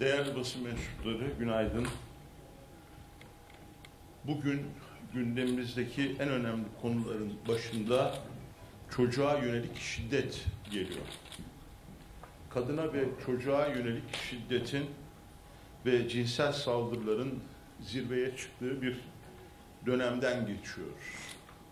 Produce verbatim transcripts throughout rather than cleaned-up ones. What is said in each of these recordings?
Değerli basın mensupları, günaydın. Bugün gündemimizdeki en önemli konuların başında çocuğa yönelik şiddet geliyor. Kadına ve çocuğa yönelik şiddetin ve cinsel saldırıların zirveye çıktığı bir dönemden geçiyoruz.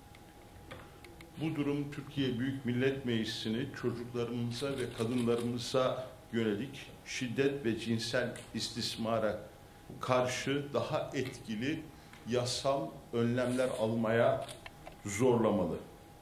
Bu durum Türkiye Büyük Millet Meclisi'ni çocuklarımıza ve kadınlarımıza yönelik şiddet ve cinsel istismara karşı daha etkili yasal önlemler almaya zorlamalı.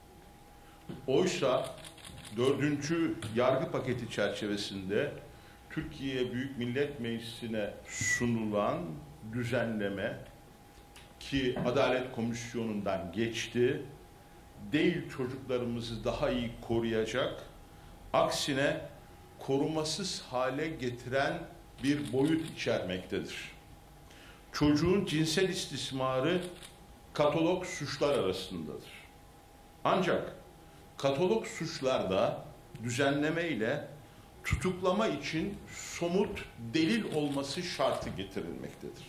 Oysa dördüncü yargı paketi çerçevesinde Türkiye Büyük Millet Meclisi'ne sunulan düzenleme ki Adalet Komisyonu'ndan geçti, değil çocuklarımızı daha iyi koruyacak, aksine korumasız hale getiren bir boyut içermektedir. Çocuğun cinsel istismarı katalog suçlar arasındadır. Ancak katalog suçlarda düzenleme ile tutuklama için somut delil olması şartı getirilmektedir.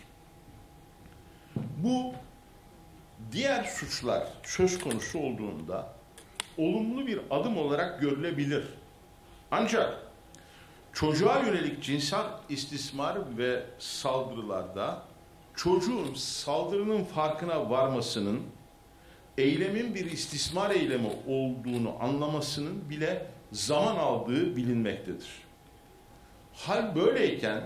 Bu diğer suçlar söz konusu olduğunda olumlu bir adım olarak görülebilir. Ancak çocuğa yönelik cinsel istismar ve saldırılarda çocuğun saldırının farkına varmasının, eylemin bir istismar eylemi olduğunu anlamasının bile zaman aldığı bilinmektedir. Hal böyleyken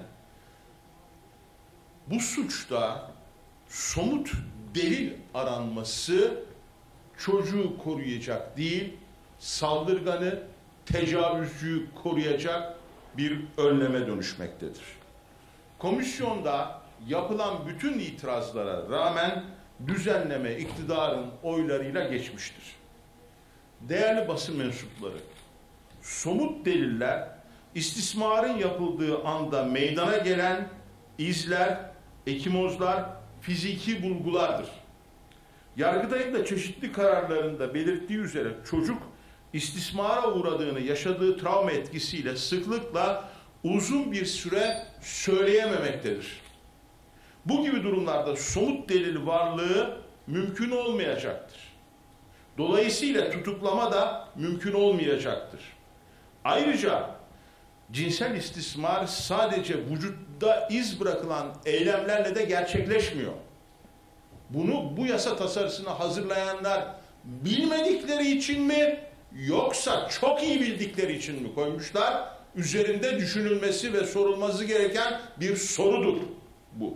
bu suçta somut delil aranması çocuğu koruyacak değil, saldırganı, tecavüzcüyü koruyacak bir önleme dönüşmektedir. Komisyonda yapılan bütün itirazlara rağmen düzenleme iktidarın oylarıyla geçmiştir. Değerli basın mensupları, somut deliller istismarın yapıldığı anda meydana gelen izler, ekimozlar, fiziki bulgulardır. Yargıtay'ın da çeşitli kararlarında belirttiği üzere çocuk istismara uğradığını yaşadığı travma etkisiyle sıklıkla uzun bir süre söyleyememektedir. Bu gibi durumlarda somut delil varlığı mümkün olmayacaktır. Dolayısıyla tutuklama da mümkün olmayacaktır. Ayrıca cinsel istismar sadece vücutta iz bırakılan eylemlerle de gerçekleşmiyor. Bunu bu yasa tasarısını hazırlayanlar bilmedikleri için mi yoksa çok iyi bildikleri için mi koymuşlar? Üzerinde düşünülmesi ve sorulması gereken bir sorudur bu.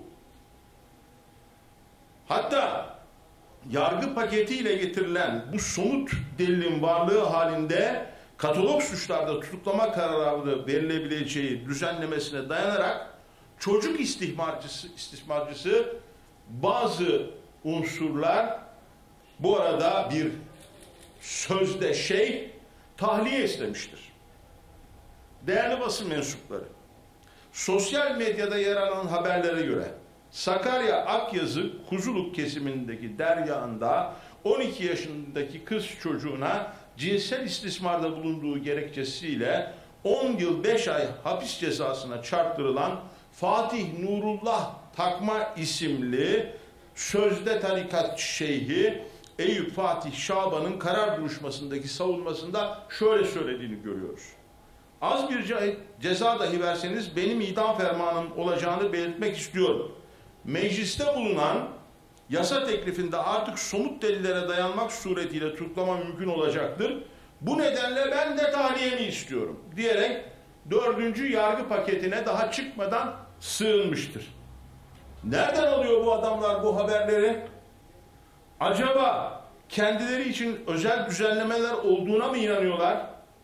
Hatta yargı paketiyle getirilen bu somut delilin varlığı halinde katalog suçlarda tutuklama kararı verilebileceği düzenlemesine dayanarak çocuk istismarcısı, istismarcısı bazı unsurlar bu arada bir sözde şey tahliye istemiştir. Değerli basın mensupları, sosyal medyada yer alan haberlere göre Sakarya Akyazı Kuzuluk kesimindeki deryağında on iki yaşındaki kız çocuğuna cinsel istismarda bulunduğu gerekçesiyle on yıl beş ay hapis cezasına çarptırılan Fatih Nurullah Takma isimli sözde tarikat şeyhi Eyüp Fatih Şaban'ın karar duruşmasındaki savunmasında şöyle söylediğini görüyoruz. Az bir ceza dahi verseniz benim idam fermanım olacağını belirtmek istiyorum. Mecliste bulunan yasa teklifinde artık somut delillere dayanmak suretiyle tutuklama mümkün olacaktır. Bu nedenle ben de tahliyemi istiyorum diyerek dördüncü yargı paketine daha çıkmadan sığınmıştır. Nereden alıyor bu adamlar bu haberleri? Acaba kendileri için özel düzenlemeler olduğuna mı inanıyorlar?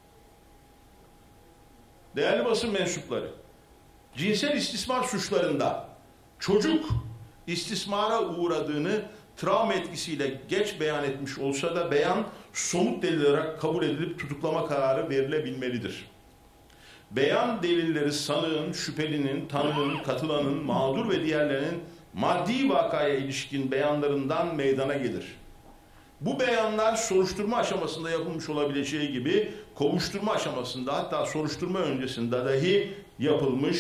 Değerli basın mensupları, cinsel istismar suçlarında çocuk istismara uğradığını travma etkisiyle geç beyan etmiş olsa da beyan somut delil olarak kabul edilip tutuklama kararı verilebilmelidir. Beyan delilleri sanığın, şüphelinin, tanığın, katılanın, mağdur ve diğerlerinin maddi vakaya ilişkin beyanlarından meydana gelir. Bu beyanlar soruşturma aşamasında yapılmış olabileceği gibi kovuşturma aşamasında hatta soruşturma öncesinde dahi yapılmış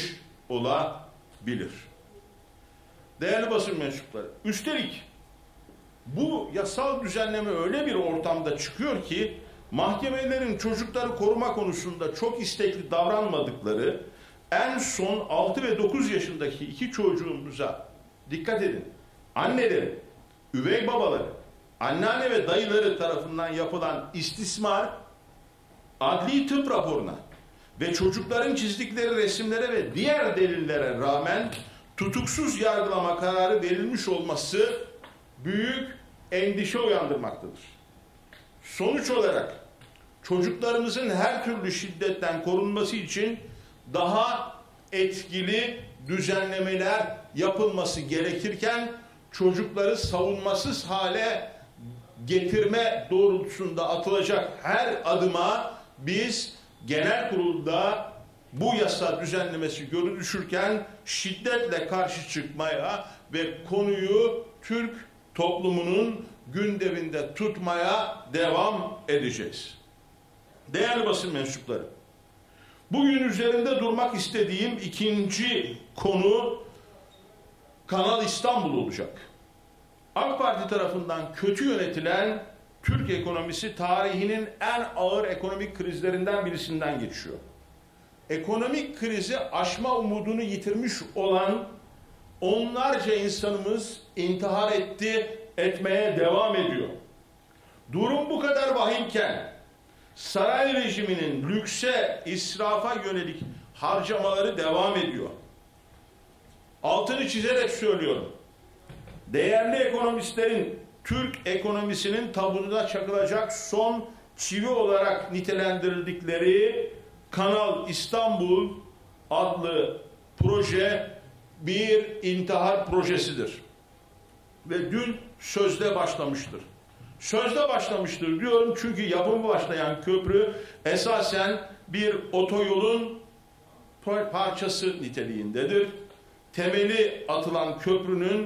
olabilir. Değerli basın mensupları, üstelik bu yasal düzenleme öyle bir ortamda çıkıyor ki mahkemelerin çocukları koruma konusunda çok istekli davranmadıkları, en son altı ve dokuz yaşındaki iki çocuğumuza dikkat edin, anneleri, üvey babaları, anneanne ve dayıları tarafından yapılan istismar adli tıp raporuna ve çocukların çizdikleri resimlere ve diğer delillere rağmen tutuksuz yargılama kararı verilmiş olması büyük endişe uyandırmaktadır. Sonuç olarak çocuklarımızın her türlü şiddetten korunması için daha etkili düzenlemeler yapılması gerekirken çocukları savunmasız hale getirme doğrultusunda atılacak her adıma biz genel kurulda bu yasa düzenlemesi görüşürken şiddetle karşı çıkmaya ve konuyu Türk toplumunun gündeminde tutmaya devam edeceğiz. Değerli basın mensupları, bugün üzerinde durmak istediğim ikinci konu Kanal İstanbul olacak. AK Parti tarafından kötü yönetilen Türk ekonomisi tarihinin en ağır ekonomik krizlerinden birisinden geçiyor. Ekonomik krizi aşma umudunu yitirmiş olan onlarca insanımız intihar etti, etmeye devam ediyor. Durum bu kadar vahimken saray rejiminin lükse, israfa yönelik harcamaları devam ediyor. Altını çizerek söylüyorum. Değerli ekonomistlerin Türk ekonomisinin tabuğuna çakılacak son çivi olarak nitelendirildikleri Kanal İstanbul adlı proje bir intihar projesidir. Ve dün sözde başlamıştır. Sözde başlamıştır diyorum çünkü yapımı başlayan köprü esasen bir otoyolun parçası niteliğindedir. Temeli atılan köprünün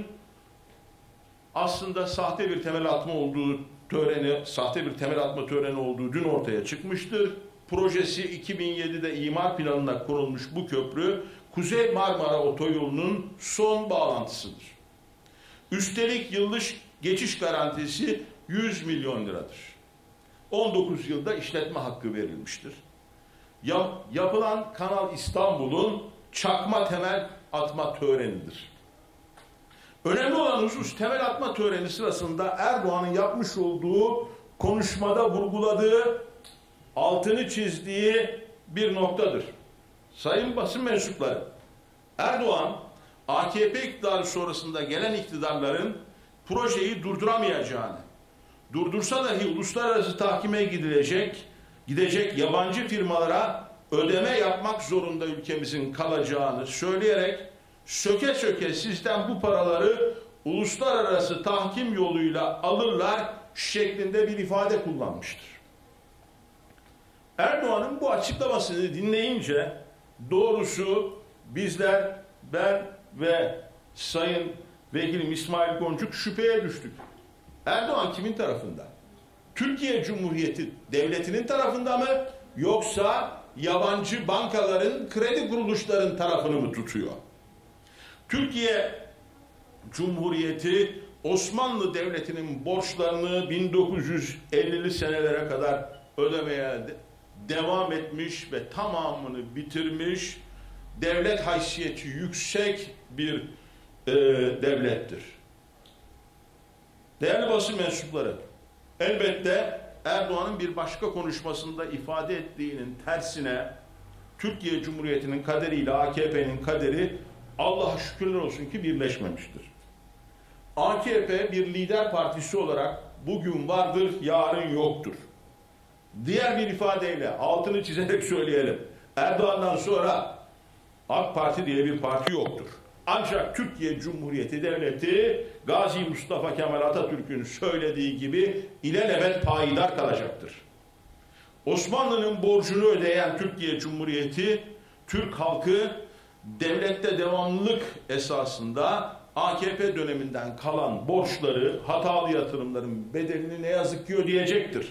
aslında sahte bir temel atma olduğu töreni, sahte bir temel atma töreni olduğu dün ortaya çıkmıştır. Projesi iki bin yedide imar planına konulmuş bu köprü Kuzey Marmara Otoyolu'nun son bağlantısıdır. Üstelik yıllık geçiş garantisi yüz milyon liradır. on dokuz yılda işletme hakkı verilmiştir. Yap, yapılan Kanal İstanbul'un çakma temel atma törenidir. Önemli olan husus temel atma töreni sırasında Erdoğan'ın yapmış olduğu konuşmada vurguladığı, altını çizdiği bir noktadır. Sayın basın mensupları, Erdoğan, A K P iktidarı sonrasında gelen iktidarların projeyi durduramayacağını, durdursa dahi uluslararası tahkime gidilecek, gidecek yabancı firmalara ödeme yapmak zorunda ülkemizin kalacağını söyleyerek söke söke sizden bu paraları uluslararası tahkim yoluyla alırlar şeklinde bir ifade kullanmıştır. Erdoğan'ın bu açıklamasını dinleyince doğrusu bizler, ben ve Sayın Vekilim İsmail Goncuk şüpheye düştük. Erdoğan kimin tarafında? Türkiye Cumhuriyeti Devleti'nin tarafında mı yoksa yabancı bankaların, kredi kuruluşların tarafını mı tutuyor? Türkiye Cumhuriyeti Osmanlı Devleti'nin borçlarını bin dokuz yüz ellili senelere kadar ödemeye devam etmiş ve tamamını bitirmiş, devlet haysiyeti yüksek bir e, devlettir. Değerli basın mensupları, elbette Erdoğan'ın bir başka konuşmasında ifade ettiğinin tersine Türkiye Cumhuriyeti'nin kaderiyle A K P'nin kaderi Allah'a şükürler olsun ki birleşmemiştir. A K P bir lider partisi olarak bugün vardır, yarın yoktur. Diğer bir ifadeyle altını çizerek söyleyelim. Erdoğan'dan sonra AK Parti diye bir parti yoktur. Ancak Türkiye Cumhuriyeti Devleti Gazi Mustafa Kemal Atatürk'ün söylediği gibi ilelebet payidar kalacaktır. Osmanlı'nın borcunu ödeyen Türkiye Cumhuriyeti, Türk halkı devlette devamlılık esasında A K P döneminden kalan borçları, hatalı yatırımların bedelini ne yazık ki ödeyecektir.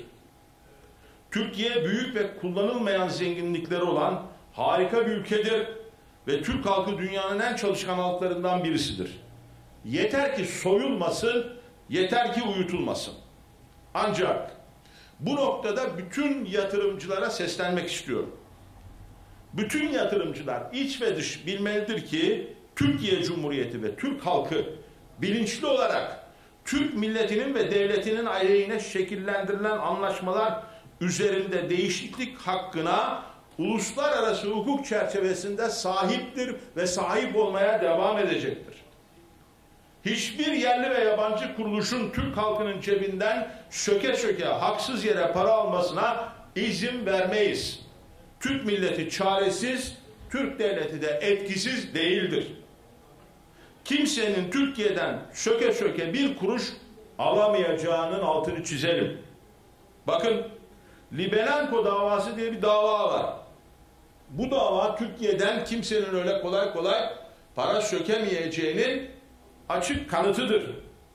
Türkiye büyük ve kullanılmayan zenginlikleri olan harika bir ülkedir. ve Türk halkı dünyanın en çalışkan halklarından birisidir. Yeter ki soyulmasın, yeter ki uyutulmasın. Ancak bu noktada bütün yatırımcılara seslenmek istiyorum. Bütün yatırımcılar iç ve dış bilmelidir ki Türkiye Cumhuriyeti ve Türk halkı bilinçli olarak Türk milletinin ve devletinin aleyhine şekillendirilen anlaşmalar üzerinde değişiklik hakkına uluslararası hukuk çerçevesinde sahiptir ve sahip olmaya devam edecektir. Hiçbir yerli ve yabancı kuruluşun Türk halkının cebinden söke söke haksız yere para almasına izin vermeyiz. Türk milleti çaresiz, Türk devleti de etkisiz değildir. Kimsenin Türkiye'den söke söke bir kuruş alamayacağının altını çizelim. Bakın, Libenenko davası diye bir dava var. Bu dava Türkiye'den kimsenin öyle kolay kolay para sökemeyeceğinin açık kanıtıdır.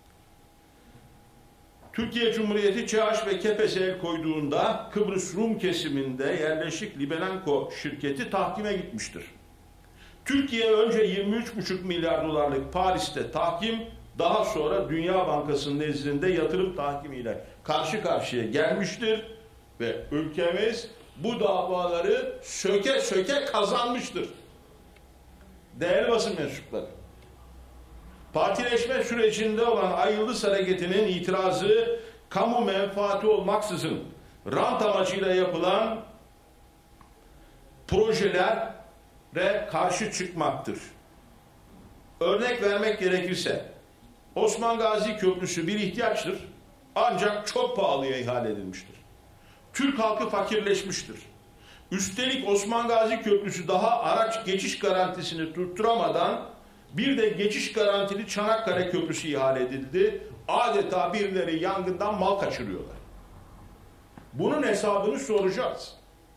Türkiye Cumhuriyeti ÇİHAŞ ve KEPES'e el koyduğunda Kıbrıs Rum kesiminde yerleşik Libenenko şirketi tahkime gitmiştir. Türkiye önce yirmi üç buçuk milyar dolarlık Paris'te tahkim, daha sonra Dünya Bankası'nın nezdinde yatırım tahkimiyle karşı karşıya gelmiştir ve ülkemiz bu davaları söke söke kazanmıştır. Değerli basın mensupları, partileşme sürecinde olan Ay Yıldız Hareketi'nin itirazı kamu menfaati olmaksızın rant amacıyla yapılan projelere karşı çıkmaktır. Örnek vermek gerekirse Osman Gazi Köprüsü bir ihtiyaçtır, ancak çok pahalıya ihale edilmiştir. Türk halkı fakirleşmiştir. Üstelik Osman Gazi Köprüsü daha araç geçiş garantisini tutturamadan bir de geçiş garantili Çanakkale Köprüsü ihale edildi. Adeta birileri yangından mal kaçırıyorlar. Bunun hesabını soracağız.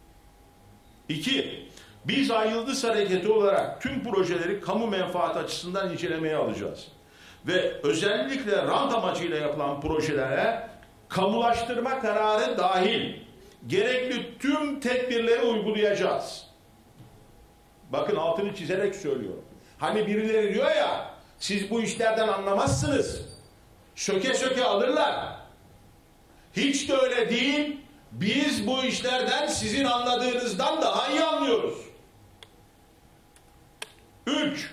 İki, biz Ay Yıldız Hareketi olarak tüm projeleri kamu menfaati açısından incelemeye alacağız. Ve özellikle rant amacıyla yapılan projelere kamulaştırma kararı dahil gerekli tüm tedbirleri uygulayacağız. Bakın, altını çizerek söylüyorum. Hani birileri diyor ya, siz bu işlerden anlamazsınız, söke söke alırlar. Hiç de öyle değil. Biz bu işlerden sizin anladığınızdan daha iyi anlıyoruz. Üç,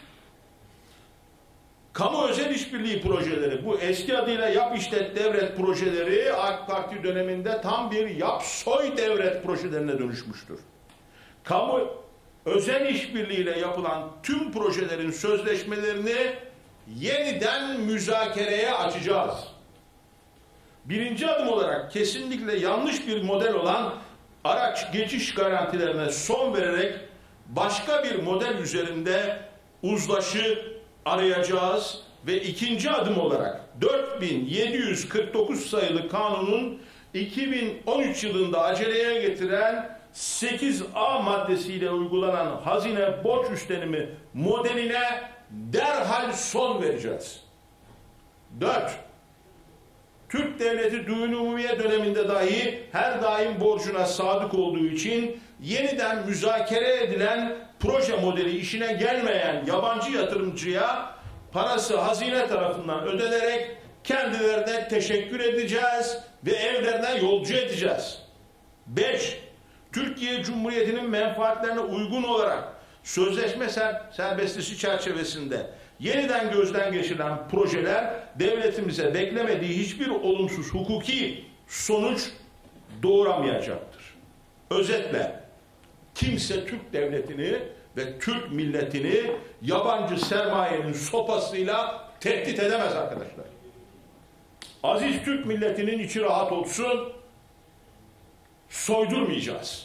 kamu özel işbirliği projeleri, bu eski adıyla yap işlet devret projeleri AK Parti döneminde tam bir yap soy devret projelerine dönüşmüştür. Kamu özel işbirliğiyle yapılan tüm projelerin sözleşmelerini yeniden müzakereye açacağız. Birinci adım olarak kesinlikle yanlış bir model olan araç geçiş garantilerine son vererek başka bir model üzerinde uzlaşı arayacağız ve ikinci adım olarak dört bin yedi yüz kırk dokuz sayılı kanunun iki bin on üç yılında aceleye getiren sekiz A maddesiyle uygulanan hazine borç üstlenimi modeline derhal son vereceğiz. Dört, Türk Devleti Düğün Umumiye döneminde dahi her daim borcuna sadık olduğu için yeniden müzakere edilen proje modeli işine gelmeyen yabancı yatırımcıya parası hazine tarafından ödenerek kendilerine teşekkür edeceğiz ve evlerine yolcu edeceğiz. Beş, Türkiye Cumhuriyeti'nin menfaatlerine uygun olarak sözleşme ser serbestisi çerçevesinde yeniden gözden geçirilen projeler devletimize beklemediği hiçbir olumsuz hukuki sonuç doğuramayacaktır. Özetle, kimse Türk devletini ve Türk milletini yabancı sermayenin sopasıyla tehdit edemez arkadaşlar. Aziz Türk milletinin içi rahat olsun, soydurmayacağız.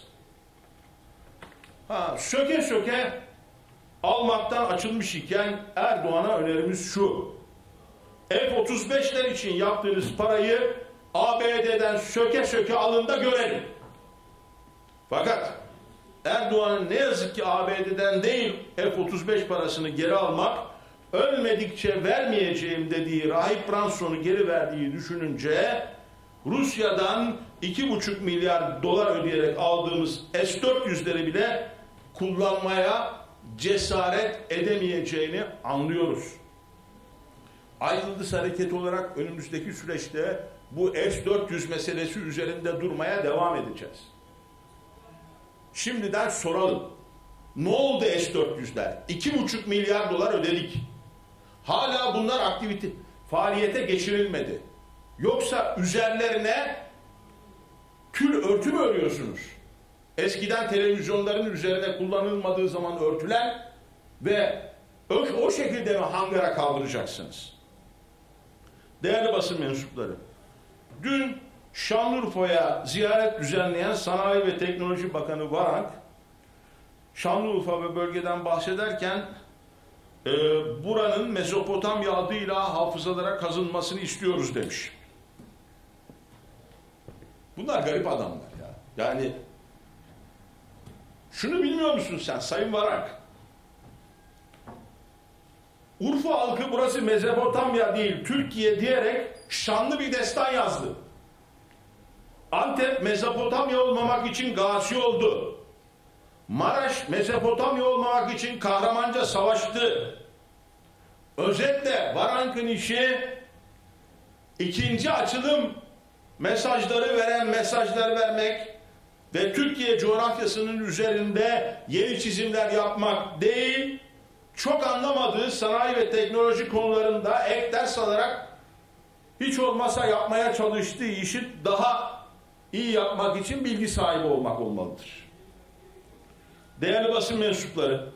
Ha, söke söke almaktan açılmış iken Erdoğan'a önerimiz şu: F otuz beşler için yaptığınız parayı A B D'den söke söke alın da görelim. Fakat Erdoğan'ın ne yazık ki A B D'den değil F otuz beş parasını geri almak, ölmedikçe vermeyeceğim dediği Rahip Branson'u geri verdiği düşününce Rusya'dan iki buçuk milyar dolar ödeyerek aldığımız S dört yüzleri bile kullanmaya cesaret edemeyeceğini anlıyoruz. Ay Yıldız Hareketi olarak önümüzdeki süreçte bu S dört yüz meselesi üzerinde durmaya devam edeceğiz. Şimdiden soralım. Ne oldu S dört yüzler? iki buçuk milyar dolar ödedik. Hala bunlar aktivite, faaliyete geçirilmedi. Yoksa üzerlerine tül örtü mü örüyorsunuz? Eskiden televizyonların üzerine kullanılmadığı zaman örtülen ve o şekilde mi hangara kaldıracaksınız? Değerli basın mensupları, dün Şanlıurfa'ya ziyaret düzenleyen Sanayi ve Teknoloji Bakanı Varank, Şanlıurfa ve bölgeden bahsederken e, buranın Mezopotamya adıyla hafızalara kazınmasını istiyoruz demiş. Bunlar garip adamlar ya. Yani şunu bilmiyor musun sen Sayın Varank? Urfa halkı burası Mezopotamya değil Türkiye diyerek şanlı bir destan yazdı. Antep Mezopotamya olmamak için gazi oldu. Maraş Mezopotamya olmamak için kahramanca savaştı. Özetle Varank'ın işi ikinci açılım mesajları veren mesajlar vermek ve Türkiye coğrafyasının üzerinde yeni çizimler yapmak değil, çok anlamadığı sanayi ve teknoloji konularında ek ders alarak hiç olmazsa yapmaya çalıştığı işi daha iyi yapmak için bilgi sahibi olmak olmalıdır. Değerli basın mensupları,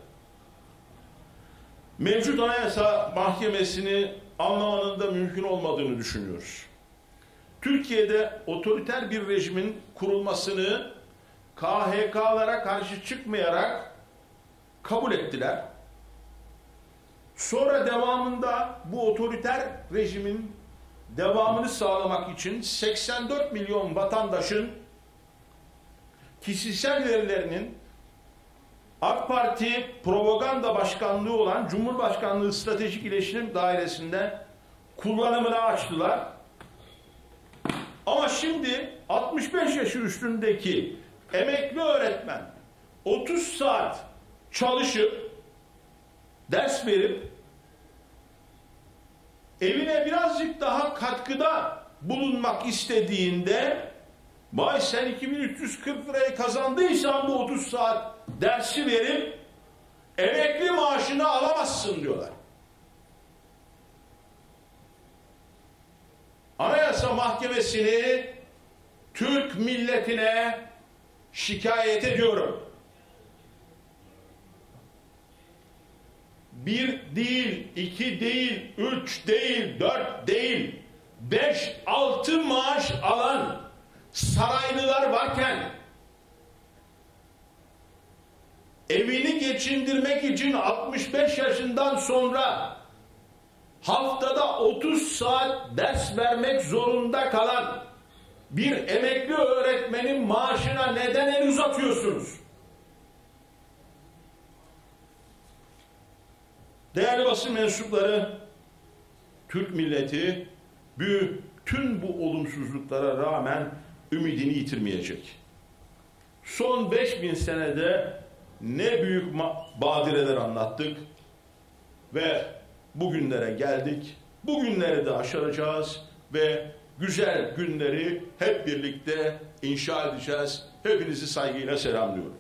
mevcut Anayasa Mahkemesi'ni anlamanın da mümkün olmadığını düşünüyoruz. Türkiye'de otoriter bir rejimin kurulmasını K H K'lara karşı çıkmayarak kabul ettiler. Sonra devamında bu otoriter rejimin devamını sağlamak için seksen dört milyon vatandaşın kişisel verilerinin AK Parti propaganda başkanlığı olan Cumhurbaşkanlığı Stratejik İletişim Dairesi'nde kullanımına açtılar. Ama şimdi altmış beş yaşı üstündeki emekli öğretmen otuz saat çalışıp ders verip evine birazcık daha katkıda bulunmak istediğinde vay sen iki bin üç yüz kırk lirayı kazandıysan bu otuz saat dersi verip emekli maaşını alamazsın diyorlar. Anayasa Mahkemesi'ni Türk milletine şikayet ediyorum. Bir değil, iki değil, üç değil, dört değil, beş, altı maaş alan saraylılar varken evini geçindirmek için altmış beş yaşından sonra haftada otuz saat ders vermek zorunda kalan bir emekli öğretmenin maaşına neden el uzatıyorsunuz? Değerli basın mensupları, Türk milleti bütün bu olumsuzluklara rağmen ümidini yitirmeyecek. Son beş bin senede ne büyük badireler anlattık ve bugünlere geldik. Bugünleri de aşaracağız ve güzel günleri hep birlikte inşa edeceğiz. Hepinizi saygıyla selamlıyorum.